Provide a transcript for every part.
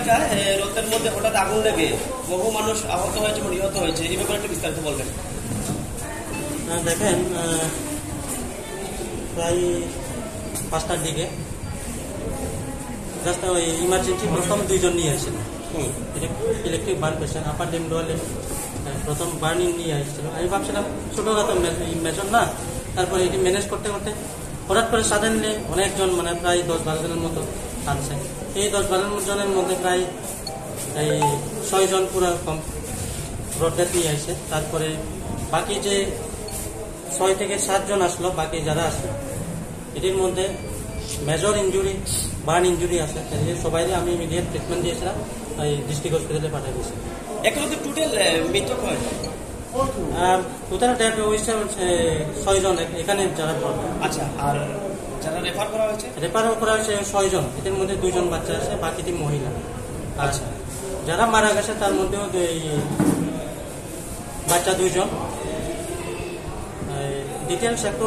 জায়গায় রোদের মধ্যে হঠাৎ আগুন লেগে বহু মানুষ আহত হয়েছে এবং নিহত হয়েছে, এই ব্যাপারে একটু বিস্তারিত বলবেন। দেখেন, প্রায় 5টার দিকে রাস্তা ওই ইমার্জেন্সি প্রথম 2 জন নিয়ে আসছিল, ইলেকট্রিক বার্ন পেশেন্ট আপার ডেমডোয়ালে প্রথম বার্নিং নিয়ে আসছিল। আমি ভাবছিলাম ছোটোখাটো মেজর না, তারপরে এটি ম্যানেজ করতে করতে হঠাৎ করে সাডেনলি অনেকজন, মানে প্রায় 10-12 জনের মতো আনছে। এই 10-12 জনের মধ্যে প্রায় এই 6 জন পুরো ব্রড ডেথ নিয়ে আসছে। তারপরে বাকি যে 6 থেকে 7 জন আসলো, বাকি যারা আসলো এটির মধ্যে মেজর ইঞ্জুরি, বার্ন ইঞ্জুরি আছে। সবাই আমি ইমিডিয়েট ট্রিটমেন্ট দিয়েছিলাম, এই ডিস্ট্রিক্ট হসপিটালে পাঠিয়ে দিয়েছি। এখন তো টোটাল মৃতক হয়, আর টোটাল ডেথ হয়েছে 6 জন এখানে যারা। আচ্ছা, আর যারা রেফার করা হয়েছে? রেফার করা হয়েছে 6 জন, এদের মধ্যে 2 জন বাচ্চা আছে, বাকিটি মহিলা। আচ্ছা, যারা মারা গেছে তার মধ্যেও বাচ্চা 2 জন। ডিটেলস একটু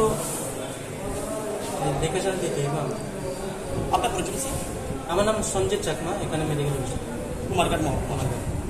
দেখেছেন দিতে হবে। আপনার পরিচয়? আমার নাম সঞ্জিত চাকমা, এখানে মেডিকেল অফিসার, কুমারঘাট মহকুমা।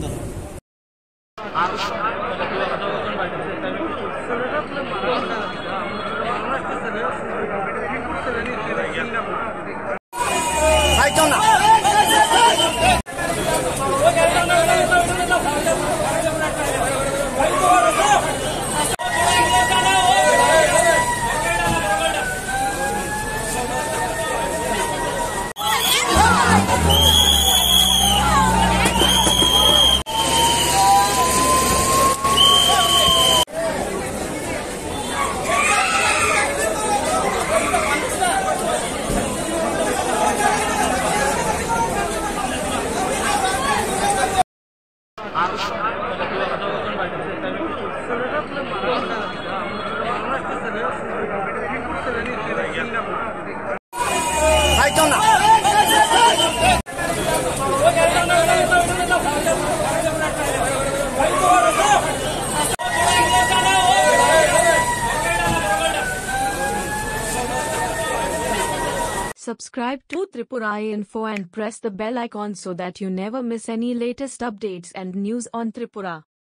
Subscribe to Tripura Info and press the bell icon so that you never miss any latest updates and news on Tripura.